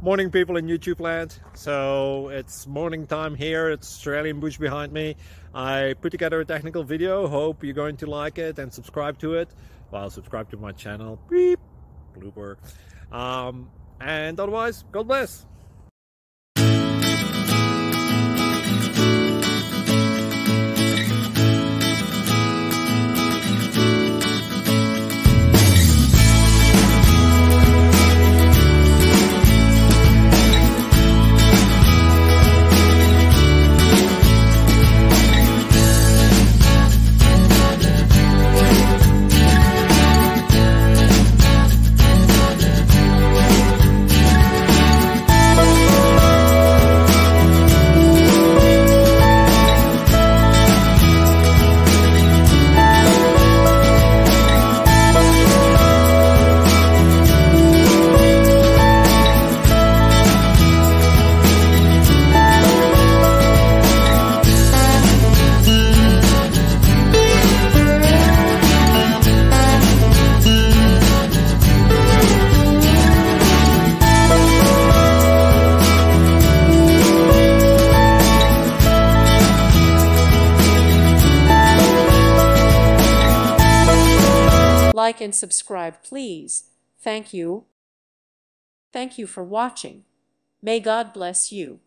Morning, people in YouTube land. So it's morning time here. It's Australian bush behind me. I put together a technical video. Hope you're going to like it and subscribe to it. Well, subscribe to my channel. Beep. Blooper. And otherwise, God bless. Like and subscribe, please. Thank you. Thank you for watching. May God bless you.